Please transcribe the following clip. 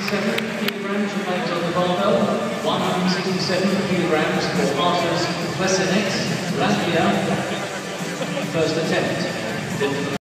167 kilograms remains on the barbell. 167 kilograms for Arthurs Plesenet, Latvia. First attempt.